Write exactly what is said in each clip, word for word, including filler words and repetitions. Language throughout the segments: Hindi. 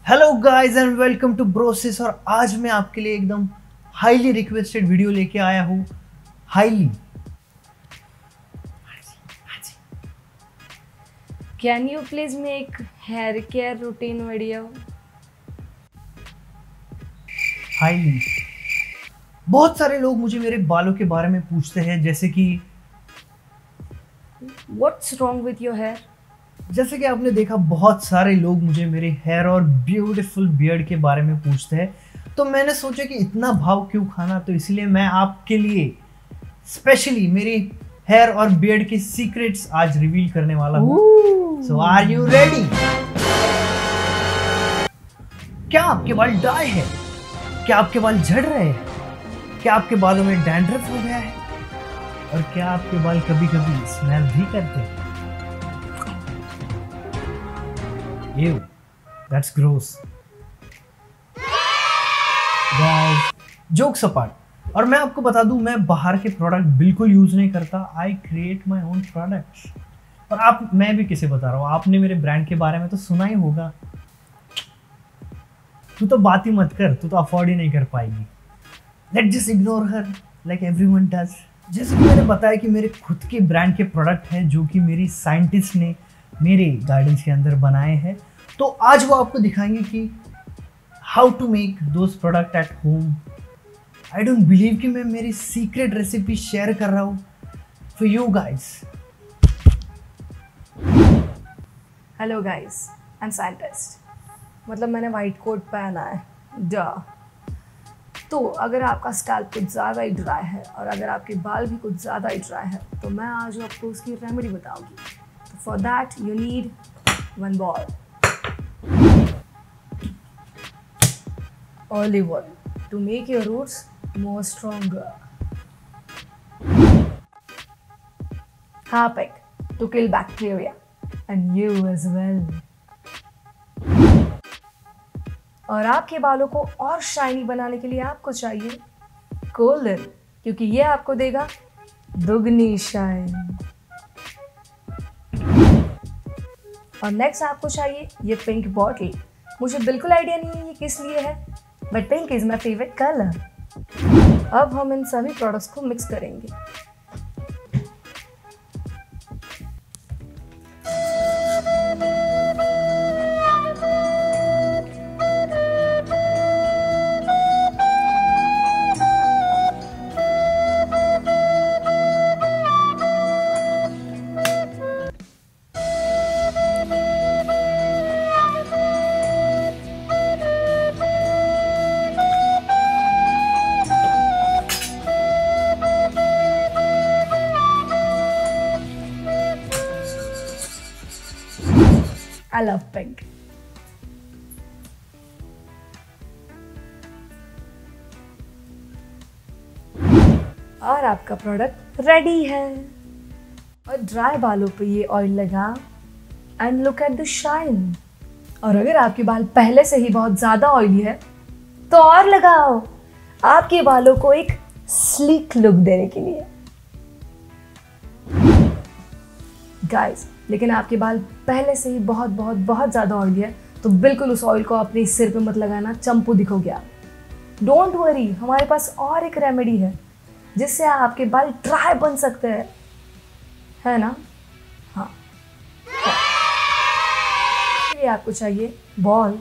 Hello guys and welcome to Brosis. और आज मैं आपके लिए एकदम हाईली रिक्वेस्टेड वीडियो लेके आया हूँ। Highly Can you please make hair care routine video? Highly बहुत सारे लोग मुझे मेरे बालों के बारे में पूछते हैं, जैसे कि What's wrong with your hair? जैसे कि आपने देखा बहुत सारे लोग मुझे मेरे हेयर और ब्यूटीफुल बियर्ड के बारे में पूछते हैं। तो मैंने सोचा कि इतना भाव क्यों खाना, तो इसलिए मैं आपके लिए स्पेशली मेरी हेयर और बियर्ड के सीक्रेट्स आज रिवील करने वाला हूँ। So are you ready? क्या आपके बाल ड्राई है? क्या आपके बाल झड़ रहे हैं? क्या आपके बालों में डैंड्रफ हो गया है? और क्या आपके बाल कभी कभी स्मेल भी करते हैं? Ew, that's gross. Guys, jokes apart. और मैं आपको बता दूं, मैं बाहर के प्रोडक्ट बिल्कुल यूज नहीं करता। I create my own products. और आप, मैं भी किसे बता रहा हूँ, आपने मेरे ब्रांड के बारे में तो सुना ही होगा। तू तो बात ही मत कर, तू तो अफोर्ड ही नहीं कर पाएगी। Let just ignore her like everyone does. जैसे कि मैंने बताया कि मेरे खुद के ब्रांड के प्रोडक्ट हैं जो कि मेरी साइंटिस्ट ने मेरे गार्डन्स के अंदर बनाए हैं। तो आज वो आपको दिखाएंगे कि how to make those product at home. I don't believe कि मैं मेरी सीक्रेट रेसिपी शेयर कर रहा हूँ for you guys. Hello guys, I'm scientist. मतलब मैंने वाइट कोट पहना है। डा तो अगर आपका स्कैल्प कुछ ज़्यादा ही ड्राई है और अगर आपके बाल भी कुछ ज़्यादा ही ड्राई है तो मैं आज आपको उसकी रेमेडी बताऊंगी। तो for that you need one bowl olive oil to make your roots more stronger. Harpic to kill bacteria and you as well. और आपके बालों को और शाइनी बनाने के लिए आपको चाहिए कोलन, क्योंकि ये आपको देगा दुगनी शाइन। और नेक्स्ट आपको चाहिए ये पिंक बॉटल। मुझे बिल्कुल आइडिया नहीं है ये किस लिए है, but pink is my favourite colour. अब हम इन सभी प्रोडक्ट्स को मिक्स करेंगे। I love pink. और आपका प्रोडक्ट रेडी है। और ड्राई बालों पे ये ऑयल लगा and look at the shine. और अगर आपके बाल पहले से ही बहुत ज्यादा ऑयली है तो और लगाओ, आपके बालों को एक स्लीक लुक देने के लिए। गाइस, लेकिन आपके बाल पहले से ही बहुत बहुत बहुत ज़्यादा ऑयली है तो बिल्कुल उस ऑयल को अपने सिर पे मत लगाना, चंपू दिखोगे आप। डोंट वरी, हमारे पास और एक रेमेडी है जिससे आपके बाल ड्राई बन सकते हैं, है ना? हाँ, ये आपको चाहिए बॉल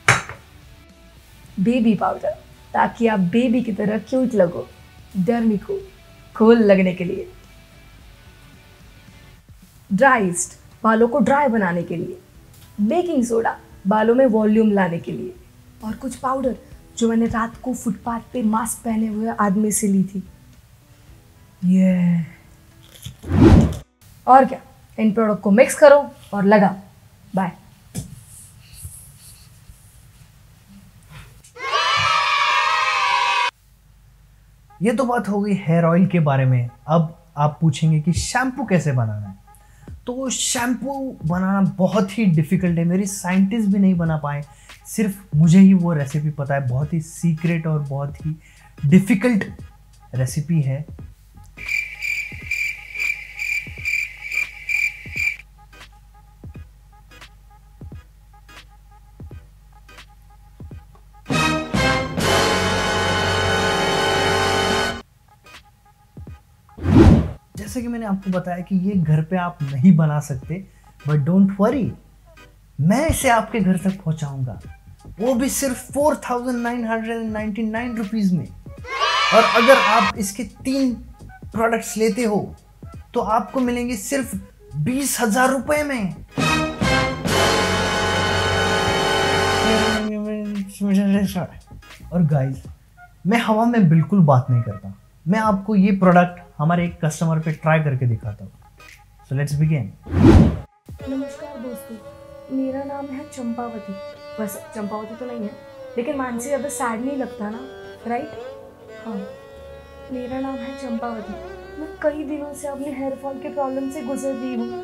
बेबी पाउडर, ताकि आप बेबी की तरह क्यूट लगो, डर्मी को कूल लगने के लिए। ड्राइस्ट बालों को ड्राई बनाने के लिए। बेकिंग सोडा बालों में वॉल्यूम लाने के लिए। और कुछ पाउडर जो मैंने रात को फुटपाथ पे मास्क पहने हुए आदमी से ली थी। ये yeah. और क्या, इन प्रोडक्ट को मिक्स करो और लगाओ। बाय। ये तो बात हो गई हेयर ऑयल के बारे में। अब आप पूछेंगे कि शैम्पू कैसे बनाना है। तो शैम्पू बनाना बहुत ही डिफ़िकल्ट है, मेरी साइंटिस्ट भी नहीं बना पाए, सिर्फ मुझे ही वो रेसिपी पता है। बहुत ही सीक्रेट और बहुत ही डिफ़िकल्ट रेसिपी है। जैसे कि मैंने आपको बताया कि ये घर पे आप नहीं बना सकते, बट डोंट वरी, मैं इसे आपके घर तक पहुंचाऊंगा, वो भी सिर्फ four thousand nine hundred ninety nine rupees में। और अगर आप इसके तीन प्रोडक्ट्स लेते हो तो आपको मिलेंगे सिर्फ बीस हजार रुपए में। और गाइस, मैं हवा में बिल्कुल बात नहीं करता, मैं आपको ये प्रोडक्ट हमारे एक कस्टमर पे ट्राई करके दिखाता हूँ। So let's begin. नमस्कार दोस्तों, मेरा नाम है चंपावती। बस चंपावती तो नहीं है, लेकिन मानसी ज़्यादा सैड नहीं लगता ना, राइट? हाँ, मेरा नाम है चंपावती। मैं कई दिनों से अपने हेयर फॉल के प्रॉब्लम से गुजर रही हूँ।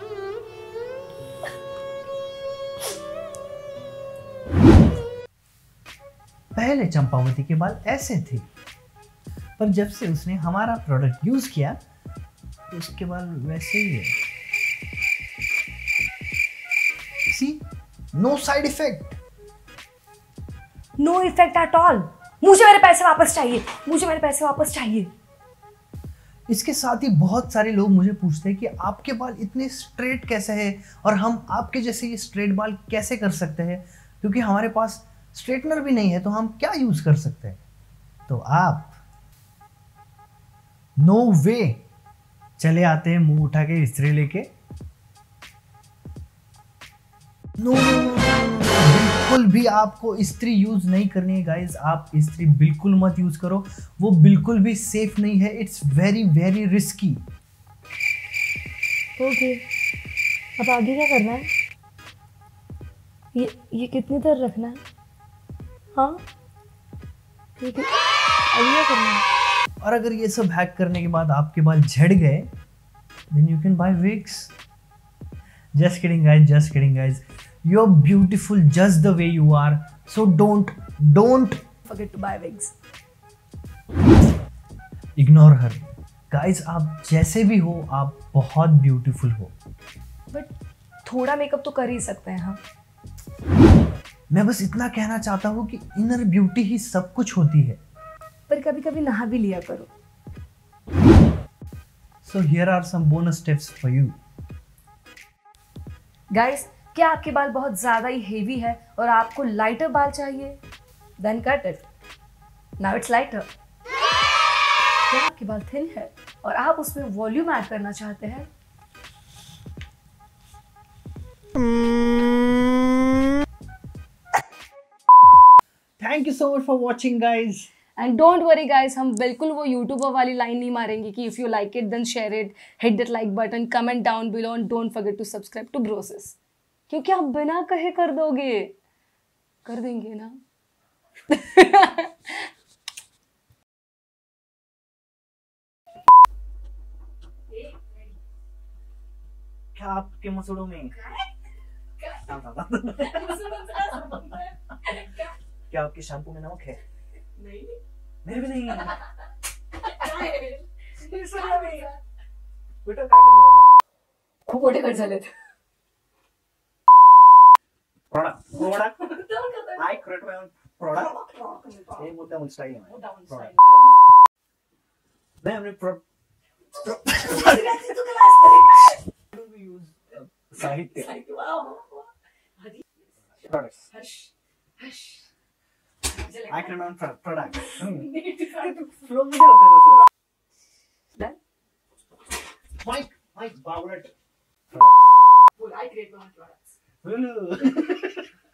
पहले चंपावती के बाल ऐसे थे, पर जब से उसने हमारा प्रोडक्ट यूज किया तो उसके बाल वैसे ही है। See, no side effect, no effect at all. मुझे मेरे पैसे वापस चाहिए, मुझे मेरे पैसे वापस चाहिए। इसके साथ ही बहुत सारे लोग मुझे पूछते हैं कि आपके बाल इतने स्ट्रेट कैसे हैं और हम आपके जैसे ये स्ट्रेट बाल कैसे कर सकते हैं, क्योंकि हमारे पास स्ट्रेटनर भी नहीं है, तो हम क्या यूज कर सकते हैं। तो आप नो वे चले आते हैं मुंह उठा के इस्त्री लेके। नो बिल्कुल भी आपको इस्त्री यूज नहीं करनी है गाइस, आप इस्त्री बिल्कुल मत यूज करो, वो बिल्कुल भी सेफ नहीं है, it's very very risky. Okay, अब आगे क्या करना है? ये ये कितनी देर रखना है? हाँ, ठीक है, अभी क्या करना है? और अगर ये सब हैक करने के बाद आपके बाल झड़ गए, then you can buy wigs. Just kidding guys, just kidding guys. You're beautiful just the way you are. So don't, don't Forget to buy wigs. ignore her. Guys, आप जैसे भी हो, आप बहुत ब्यूटीफुल हो। बट थोड़ा मेकअप तो कर ही सकते हैं। हाँ, मैं बस इतना कहना चाहता हूँ कि इनर ब्यूटी ही सब कुछ होती है। पर कभी कभी नहा भी लिया करो। So here are some bonus tips for you. Guys, क्या आपके बाल बहुत ज्यादा ही हेवी है और आपको लाइटर बाल चाहिए? Then cut it. Now it's lighter. क्या आपके बाल थिन है और आप उसमें वॉल्यूम ऐड करना चाहते हैं? Thank you so much for watching guys. And don't worry guys, हम बिल्कुल वो यूट्यूबर वाली लाइन नहीं मारेंगे कि if you like it then share it, hit that like button, comment down below and don't forget to subscribe to Brosis, क्योंकि आप बिना कहे कर दोगे, कर देंगे ना। क्या आपके मसूड़ों में क्या आपके शैम्पू में नमक है? नहीं, मेरे भी नहीं है। बेटा काय खूप मोठे कट झालेत। Product product I create my own product, हे मोठा मुल स्टाईल आहे प्रोडक्ट। नाही हमने प्रो यूज साहित्य products I can remember product. Flow में होता है दोस्तों। Mike, Mike Bowlet products. Well, I create my own products. Hello.